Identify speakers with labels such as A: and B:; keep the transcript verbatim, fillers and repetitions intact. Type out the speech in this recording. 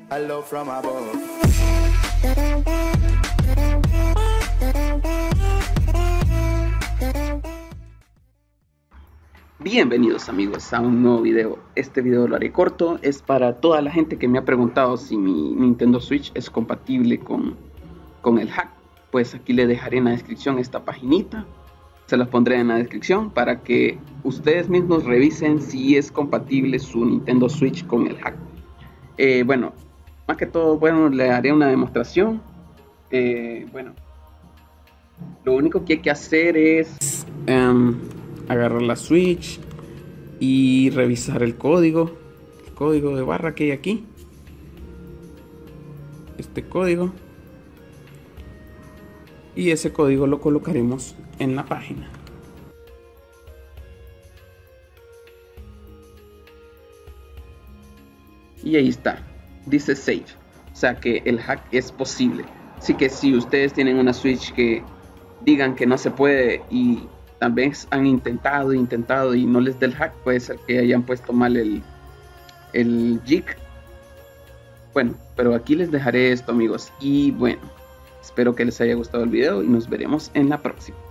A: Hello from above.
B: Bienvenidos amigos a un nuevo video. Este video lo haré corto, es para toda la gente que me ha preguntado si mi Nintendo Switch es compatible con, con el hack. Pues aquí le dejaré en la descripción esta paginita, se las pondré en la descripción para que ustedes mismos revisen si es compatible su Nintendo Switch con el hack. Eh, bueno, más que todo, bueno, le haré una demostración. Eh, bueno, lo único que hay que hacer es um, agarrar la Switch y revisar el código, el código de barra que hay aquí, este código, y ese código lo colocaremos en la página. Y ahí está, dice safe, o sea que el hack es posible. Así que si ustedes tienen una Switch que digan que no se puede y tal vez han intentado, intentado y no les da el hack, puede ser que hayan puesto mal el, el jig. Bueno, pero aquí les dejaré esto amigos, y bueno, espero que les haya gustado el video y nos veremos en la próxima.